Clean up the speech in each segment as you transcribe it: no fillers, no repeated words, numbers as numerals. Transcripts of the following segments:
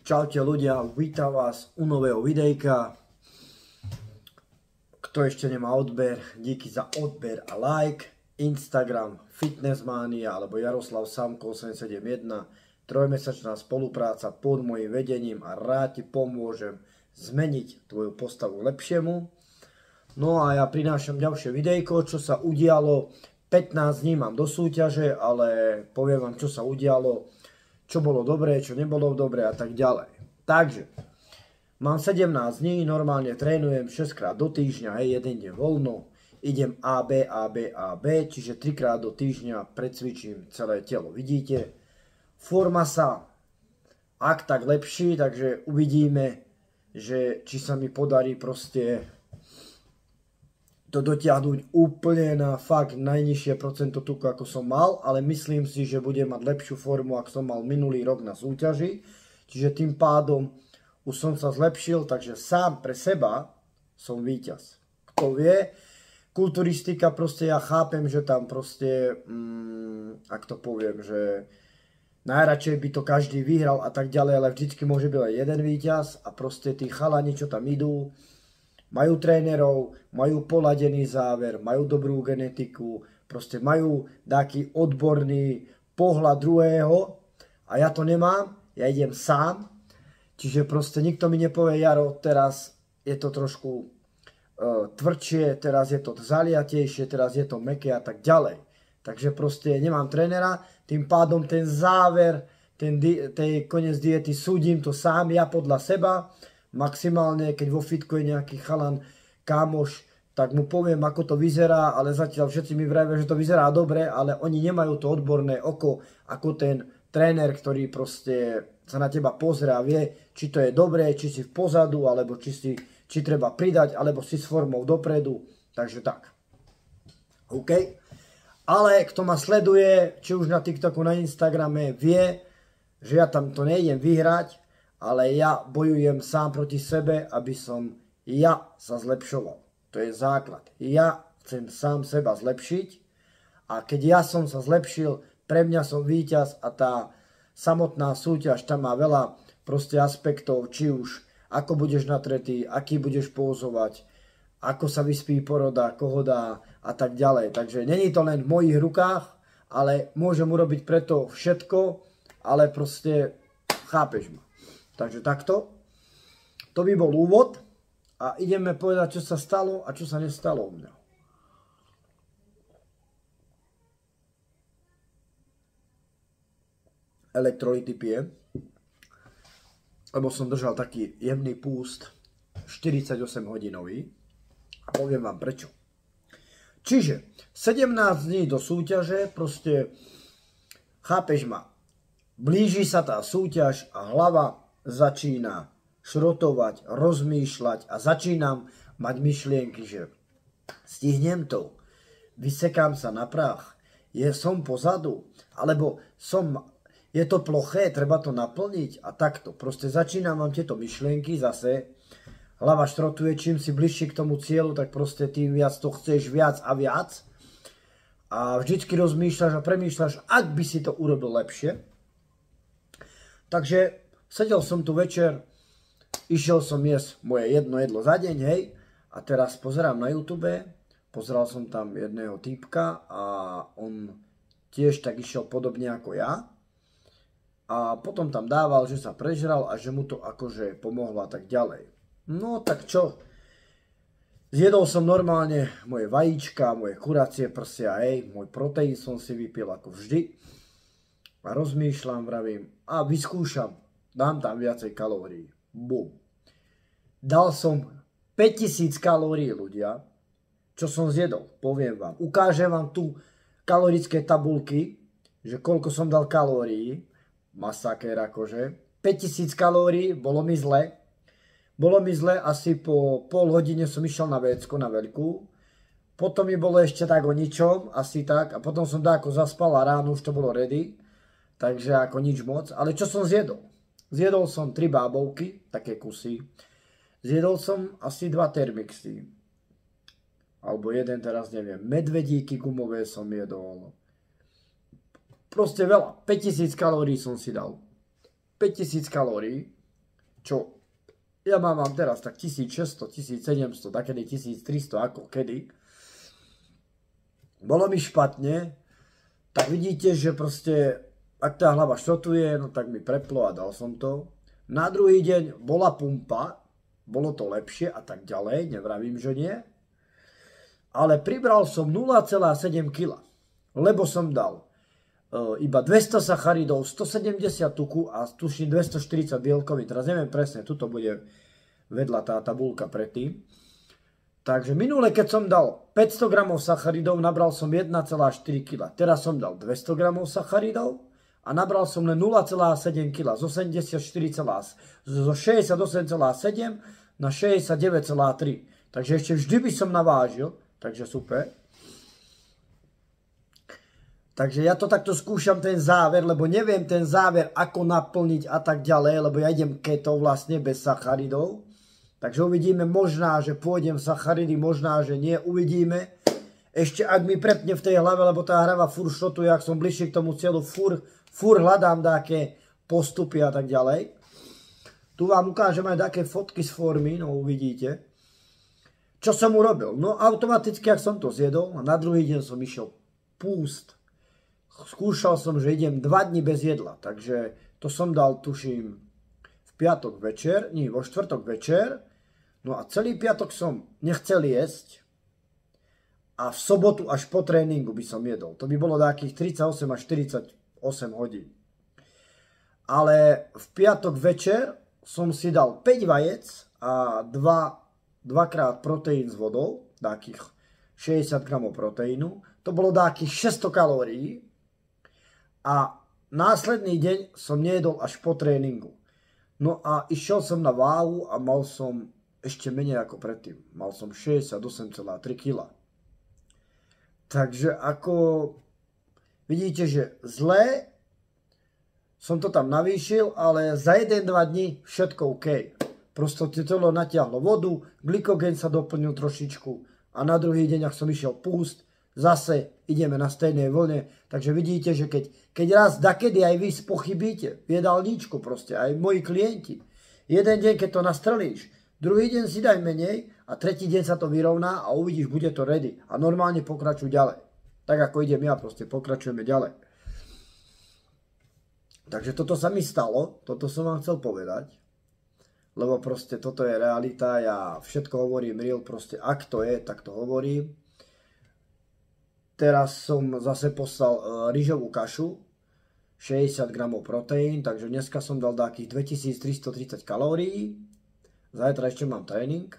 Čaute ľudia, vítam vás u nového videjka. Kto ešte nemá odber, díky za odber a like. Instagram Fitnessmania alebo Jaroslav Samko 871. Trojmesačná spolupráca pod mojím vedením a rád ti pomôžem zmeniť tvoju postavu k lepšiemu. No a ja prinášam ďalšie videjko, čo sa udialo. 15 dní mám do súťaže, ale poviem vám, čo sa udialo, čo bolo dobré, čo nebolo dobré a tak ďalej. Takže, mám 17 dní, normálne trénujem 6 krát do týždňa, jeden deň voľno, idem AB, čiže 3 krát do týždňa precvičím celé telo. Vidíte, forma sa ak tak lepší, takže uvidíme, že či sa mi podarí proste to dotiahnuť úplne na fakt najnižšie procento tuku, ako som mal, ale myslím si, že budem mať lepšiu formu, ako som mal minulý rok na súťaži. Čiže tým pádom už som sa zlepšil, takže sám pre seba som víťaz. Kto vie, kulturistika proste ja chápem, že tam proste, ak to poviem, že najradšej by to každý vyhral a tak ďalej, ale vždycky môže byť len jeden víťaz a proste tí chalani, čo tam idú, majú trénerov, majú poladený záver, majú dobrú genetiku, proste majú taký odborný pohľad druhého a ja to nemám, ja idem sám, čiže proste nikto mi nepovie, Jaro, teraz je to trošku tvrdšie, teraz je to zaliatejšie, teraz je to mäkké a tak ďalej. Takže proste nemám trénera, tým pádom ten záver, ten koniec diety súdim to sám, ja podľa seba. Maximálne, keď vo fitku je nejaký chalan, kámoš, tak mu poviem, ako to vyzerá, ale zatiaľ všetci mi vravia, že to vyzerá dobre, ale oni nemajú to odborné oko, ako ten tréner, ktorý proste sa na teba pozrie a vie, či to je dobré, či si v pozadu, alebo či treba pridať, alebo si s formou dopredu, takže tak. OK? Ale kto ma sleduje, či už na TikToku, na Instagrame, vie, že ja tam to nejdem vyhrať, ale ja bojujem sám proti sebe, aby som ja sa zlepšoval. To je základ. Ja chcem sám seba zlepšiť a keď ja som sa zlepšil, pre mňa som víťaz a tá samotná súťaž tam má veľa proste aspektov, či už ako budeš natretý, aký budeš pózovať, ako sa vyspí poroda, koho dá a tak ďalej. Takže není to len v mojich rukách, ale môžem urobiť preto všetko, ale proste chápeš ma. Takže takto. To by bol úvod a ideme povedať, čo sa stalo a čo sa nestalo u mňa. Elektrolyty pijem, lebo som držal taký jemný púst 48 hodinový a poviem vám prečo. Čiže 17 dní do súťaže, proste chápeš ma, blíži sa tá súťaž a hlava začína šrotovať, rozmýšľať a začínam mať myšlienky, že stihnem to, vysekám sa na prach, som pozadu, alebo je to ploché, treba to naplniť a takto. Proste začínam mám tieto myšlienky zase, hlava šrotuje, čím si bližší k tomu cieľu, tak proste tým viac to chceš viac a viac. A vždycky rozmýšľaš a premýšľaš, ak by si to urobil lepšie. Takže sedel som tu večer, išiel som jesť moje jedno jedlo za deň, hej, a teraz pozerám na YouTube, pozeral som tam jedného týpka a on tiež tak išiel podobne ako ja. A potom tam dával, že sa prežral a že mu to akože pomohlo a tak ďalej. No tak čo? Zjedol som normálne moje vajíčka, moje kuracie prsia, hej, môj proteín som si vypil ako vždy. A rozmýšľam, vravím, a vyskúšam, dám tam viacej kalórií. Bum. Dal som 5000 kalórií, ľudia. Čo som zjedol? Poviem vám. Ukážem vám tu kalorické tabulky, že koľko som dal kalórií. Masakér akože. 5000 kalórií, bolo mi zle. Bolo mi zle, asi po pol hodine som išiel na vécko, na veľkú. Potom mi bolo ešte tak o ničom, asi tak. A potom som dáko zaspal a ráno už to bolo ready. Takže ako nič moc. Ale čo som zjedol? Zjedol som 3 bábovky, také kusy. Zjedol som asi 2 termixy. Alebo jeden, teraz neviem. Medvedíky gumové som jedol. Proste veľa. 5000 kalórií som si dal. 5000 kalórií. čo ja mám teraz tak 1600, 1700, takedy 1300, ako kedy. Bolo mi špatne, tak vidíte, že proste, ak tá hlava šrotuje, no tak mi preplo a dal som to. Na druhý deň bola pumpa, bolo to lepšie a tak ďalej, nevravím, že nie. Ale pribral som 0,7 kg, lebo som dal iba 200 sacharidov, 170 tuku a tuším 240 bielkovín. Teraz neviem presne, tuto bude vedľa tá tabulka predtým. Takže minule, keď som dal 500 gramov sacharidov, nabral som 1,4 kg. Teraz som dal 200 gramov sacharidov a nabral som len 0,7 kg. Zo 68,7 na 69,3. Takže ešte vždy by som navážil. Takže super. Takže ja to takto skúšam ten záver, lebo neviem ten záver ako naplniť a tak ďalej, lebo ja idem keto vlastne bez sacharidov. Takže uvidíme, možná, že pôjdem sacharidy, možná, že nie, uvidíme. Ešte ak mi prepne v tej hlave, lebo tá hlava furt šrotuje, ak som bližšie k tomu cieľu, furt hľadám také postupy a tak ďalej. Tu vám ukážem aj také fotky z formy, no uvidíte. Čo som urobil? No automaticky, ak som to zjedol, a na druhý deň som išiel púst. Skúšal som, že idem 2 dni bez jedla, takže to som dal, tuším, v piatok večer, nie, vo štvrtok večer, no a celý piatok som nechcel jesť a v sobotu až po tréningu by som jedol. To by bolo takých 38 až 48 hodín. Ale v piatok večer som si dal 5 vajec a 2x proteín s vodou, takých 60 gramov proteínu. To bolo takých 600 kalórií. A následný deň som nejedol až po tréningu. No a išiel som na váhu a mal som ešte menej ako predtým. Mal som 68,3 kg. Takže ako vidíte, že zle som to tam navýšil, ale za 1-2 dní všetko OK. Prosto telo natiahlo vodu, glykogén sa doplnil trošičku a na druhý deň, ak som išiel púst, zase ideme na stejnej vlne. Takže vidíte, že keď raz dakedy aj vy spochybíte v jedálničku proste, aj moji klienti, jeden deň, keď to nastrelíš, druhý deň si daj menej a tretí deň sa to vyrovná a uvidíš, bude to ready. A normálne pokračuj ďalej. Tak ako idem ja, proste pokračujeme ďalej. Takže toto sa mi stalo, toto som vám chcel povedať. Lebo proste toto je realita, ja všetko hovorím real, proste ak to je, tak to hovorím. Teraz som zase poslal rýžovú kašu, 60 gramov proteín, takže dneska som dal takých 2330 kalórií. Zajtra ešte mám tréning.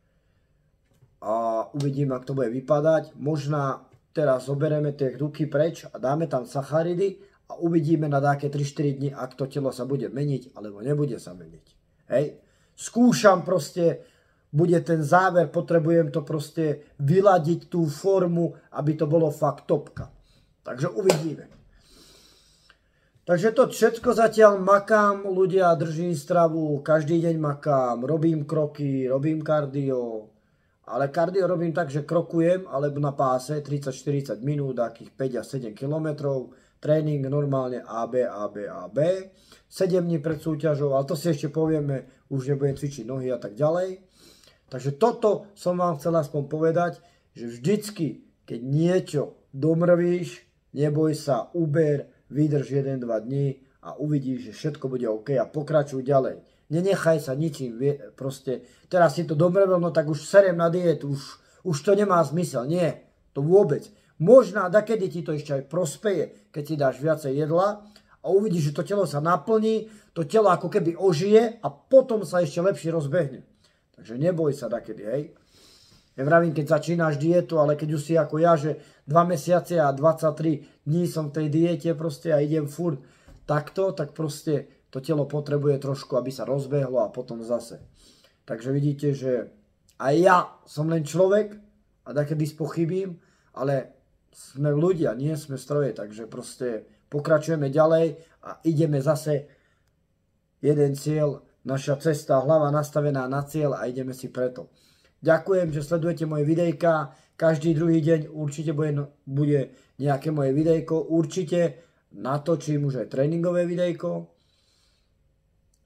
A uvidím, ak to bude vypadať. Možná teraz zoberieme tie tuky preč a dáme tam sacharidy a uvidíme na také 3-4 dní, ak to telo sa bude meniť, alebo nebude sa meniť. Hej? Skúšam proste, bude ten záver, potrebujem to proste vyladiť tú formu, aby to bolo fakt topka. Takže uvidíme. Takže to všetko zatiaľ makám, ľudia, držím stravu, každý deň makám, robím kroky, robím kardio, ale kardio robím tak, že krokujem, alebo na páse 30-40 minút, takých 5 a 7 kilometrov, tréning normálne AB, 7 dní pred súťažou, ale to si ešte povieme, už nebudem cvičiť nohy a tak ďalej. Takže toto som vám chcel aspoň povedať, že vždycky, keď niečo domrvíš, neboj sa, uber, vydrž 1-2 dní a uvidíš, že všetko bude OK a pokračuj ďalej. Nenechaj sa ničím, proste, teraz si to domrvel, no tak už serem na dietu, už to nemá zmysel, nie, to vôbec. Možná dakedy ti to ešte aj prospeje, keď si dáš viacej jedla a uvidíš, že to telo sa naplní, to telo ako keby ožije a potom sa ešte lepšie rozbehne. Takže neboj sa dakedy, hej. Nevravím, keď začínaš dietu, ale keď už si ako ja, že 2 mesiace a 23 dní som v tej diete proste a idem furt takto, tak proste to telo potrebuje trošku, aby sa rozbehlo a potom zase. Takže vidíte, že aj ja som len človek a dakedy spochybím, ale sme ľudia, nie sme stroje, takže proste pokračujeme ďalej a ideme zase jeden cieľ, naša cesta, hlava nastavená na cieľ a ideme si preto. Ďakujem, že sledujete moje videjka. Každý druhý deň určite bude nejaké moje videjko. Určite natočím už aj tréningové videjko.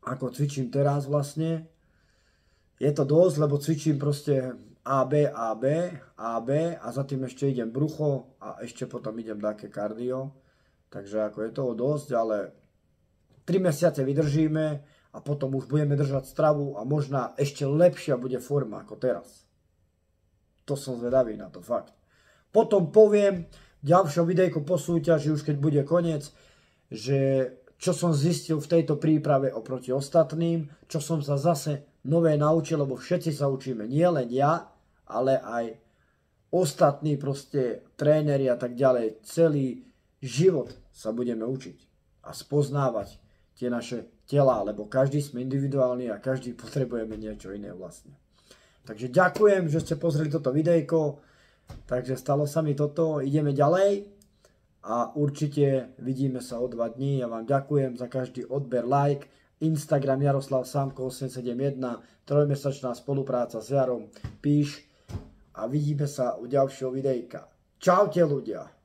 ako cvičím teraz vlastne. Je to dosť, lebo cvičím proste AB, AB, AB a za tým ešte idem brucho a ešte potom idem také kardio. Takže ako je toho dosť, ale 3 mesiace vydržíme a potom už budeme držať stravu a možná ešte lepšia bude forma ako teraz. To som zvedavý na to, fakt. Potom poviem v ďalšom videjku po súťaži, už keď bude koniec, že čo som zistil v tejto príprave oproti ostatným, čo som sa zase nové naučil, lebo všetci sa učíme, nie len ja, ale aj ostatní proste tréneri a tak ďalej. Celý život sa budeme učiť a spoznávať tie naše tela, lebo každý sme individuálni a každý potrebujeme niečo iné vlastne. Takže ďakujem, že ste pozreli toto videjko. Takže stalo sa mi toto, ideme ďalej a určite vidíme sa o 2 dní. Ja vám ďakujem za každý odber, like, Instagram Jaroslav Samko 871, 3-mesačná spolupráca s Jarom, píš a vidíme sa u ďalšieho videjka. Čaute ľudia!